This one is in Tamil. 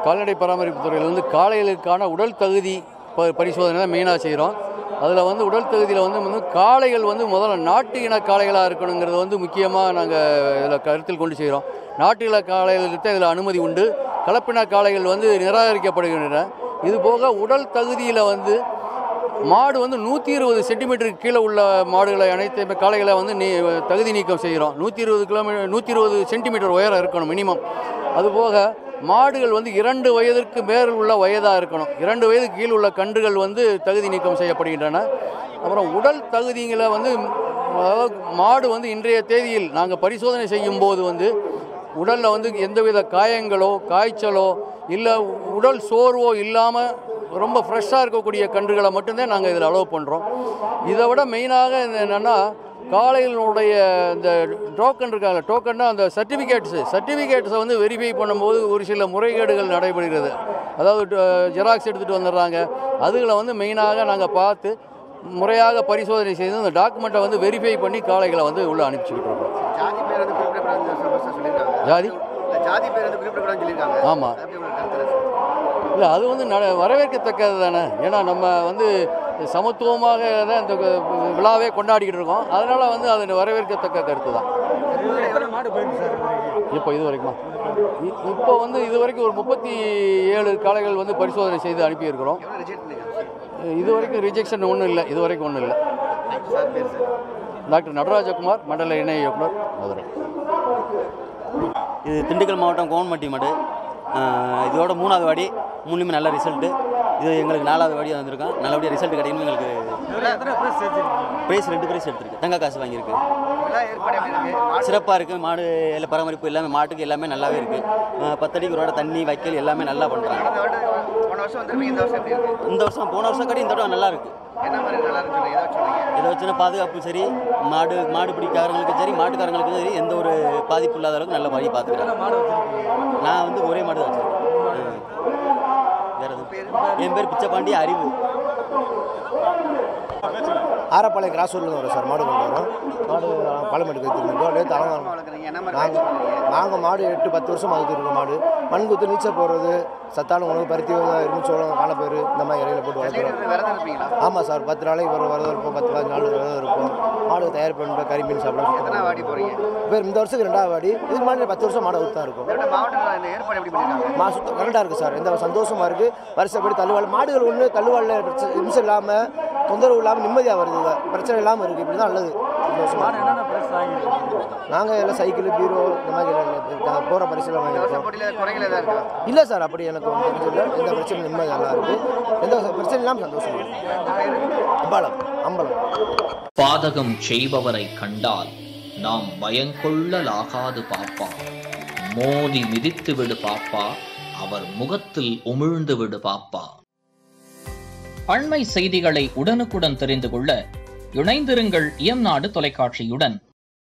கால்நடை பராமரிப்பு துறையில் வந்து காளைகளுக்கான உடல் தகுதி பரிசோதனை தான் மெயினாக செய்கிறோம். அதில் வந்து உடல் தகுதியில் வந்து காளைகள் வந்து முதல்ல நாட்டு இன காளைகளாக இருக்கணுங்கிறது வந்து முக்கியமாக நாங்கள் இதில் கருத்தில் கொண்டு செய்கிறோம். நாட்டு இன காளைகளுக்கு இதில் அனுமதி உண்டு. கலப்பின காளைகள் வந்து நிராகரிக்கப்படுகின்றன. இதுபோக உடல் தகுதியில் வந்து மாடு வந்து 120 சென்டிமீட்டருக்கு கீழே உள்ள மாடுகளை அனைத்து காளைகளை வந்து தகுதி நீக்கம் செய்கிறோம். 120 சென்டிமீட்டர் உயரம் இருக்கணும் மினிமம். அதுபோக மாடுகள் வந்து 2 வயதிற்கு மேல் உள்ள வயதாக இருக்கணும். 2 வயதுக்கு கீழ் உள்ள கன்றுகள் வந்து தகுதி நீக்கம் செய்யப்படுகின்றன. அப்புறம் உடல் தகுதிகளை வந்து மாடு வந்து இன்றைய தேதியில் நாங்கள் பரிசோதனை செய்யும்போது வந்து உடலில் வந்து எந்தவித காயங்களோ காய்ச்சலோ இல்லை உடல் சோர்வோ இல்லாமல் ரொம்ப ஃப்ரெஷ்ஷாக இருக்கக்கூடிய கன்றுகளை மட்டும்தான் நாங்கள் இதில் அலோவ் பண்ணுறோம். இதை விட மெயினாக என்னென்னா காளைகளுடைய இந்த டோக்கன் இருக்காங்க, டோக்கன்னா அந்த சர்டிஃபிகேட்ஸை வந்து வெரிஃபை பண்ணும்போது ஒரு சில முறைகேடுகள் நடைபெறுகிறது. அதாவது ஜெராக்ஸ் எடுத்துகிட்டு வந்துடுறாங்க. அதுகளை வந்து மெயினாக நாங்கள் பார்த்து முறையாக பரிசோதனை செய்து அந்த டாக்குமெண்ட்டை வந்து வெரிஃபை பண்ணி காளைகளை வந்து உள்ளே அனுப்பிச்சிக்கிட்டு இருக்கோம். ஆமாம், இல்லை அது வந்து வரவேற்கத்தக்கது தானே. ஏன்னா நம்ம வந்து சமத்துவமாக தான் இந்த விழாவே கொண்டாடிக்கிட்டு இருக்கோம். அதனால் வந்து அது வரவேற்கத்தக்க கருத்து தான். இப்போ இது வரைக்குமா இப்போ வந்து இது வரைக்கும் ஒரு 37 காளைகள் வந்து பரிசோதனை செய்து அனுப்பியிருக்கிறோம். இது வரைக்கும் ரிஜெக்ஷன் ஒன்றும் இல்லை. இது வரைக்கும் ஒன்றும் இல்லை. டாக்டர் நடராஜகுமார், மண்டல இணை இயக்குனர், மதுரை. இது திண்டுக்கல் மாவட்டம் கோவன்பட்டி மாடு. இதோட 3வது வாடி. 3லுமே நல்ல ரிசல்ட்டு. இது எங்களுக்கு 4வது வாடி வந்திருக்கோம். நல்லபடியாக ரிசல்ட் கிடைக்கணும். எங்களுக்கு ப்ரைஸ் 2 ப்ரைஸ் எடுத்துருக்கு. தங்க காசு வாங்கியிருக்கு. சிறப்பாக இருக்குது. மாடு எல்லாம் பராமரிப்பு எல்லாமே மாட்டுக்கு எல்லாமே நல்லாவே இருக்குது. 10 அடிக்கு ஒரு தண்ணி வைக்கல் எல்லாமே நல்லா பண்ணுறாங்க. இந்த வருஷம் போன வருஷம் கட்டி இந்த தடவை நல்லா இருக்குது. இதை வச்சுன்னா பாதுகாப்பு சரி, மாடு பிடிக்காரங்களுக்கும் சரி மாட்டுக்காரங்களுக்கும் சரி எந்த ஒரு பாதிப்பு இல்லாத அளவுக்கு நல்ல வழி பார்த்துக்கிறேன். நான் வந்து ஒரே மாடு தான் வச்சுருக்கேன். வேறு என் பேர் பிச்சைப்பாண்டி அறிவு. ஆரப்பாளையம் கிராஸ்ரூட்லேருந்து வரோம் சார். மாடு கொண்டு வரோம். மாடு பாலமேட்டுக்கு வச்சுருந்தோம். நேற்று நாங்கள் மாடு 8-10 வருஷம் வளர்த்துருக்கோம். மாடு மண் குத்து நீச்சல் போடுறது, சத்தான உணவு, பருத்தி, எலுமிச்சோளம், காணப்பேர் இந்த மாதிரி இலையில போட்டு வளர்க்குறோம். ஆமாம் சார், 10 நாளைக்கு விரதம் இருப்போம். 10-15 நாள் விரதம் இருப்போம். மாடு தயார் பண்ணிட்டு கறி மீன் சாப்பிட. இப்போ இந்த வருஷத்துக்கு 2வது வாடி. இதுக்கு மாதிரி 10 வருஷம் மாடு அவுத்து தான் இருக்கும். சுத்தம் கரெக்டாக இருக்குது சார். எந்த சந்தோஷமாக இருக்குது. வருஷப்படி தள்ளுவாள் மாடுகள் ஒன்று தள்ளுவாளில் நிமிஷம் இல்லாமல் தொந்தரவு இல்லாமல் நிம்மதியாக வருது. பிரச்சனை இல்லாமல் இருக்குது. இப்படி தான் நல்லது. நாங்கள் எல்லாம் சைக்கிள், பீரோ இந்த மாதிரி போகிற பரிசெல்லாம் வாங்கியிருக்கோம். இல்லை சார், அப்படி எனக்கு தெரிஞ்சதில்லை. எந்த பிரச்சனையும் நிம்மதி நல்லா இருக்குது. எந்த பிரச்சனை இல்லாமல் சந்தோஷம். அம்பலம். பாதகம் செய்பவரை கண்டால் நாம் பயங்கொள்ளலாகாது பாப்பா. மோதி மிதித்து விடு பாப்பா, அவர் முகத்தில் உமிழ்ந்து விடு பாப்பா. அண்மை செய்திகளை உடனுக்குடன் தெரிந்து கொள்ள இணைந்திருங்கள் இயம்நாடு தொலைக்காட்சியுடன்.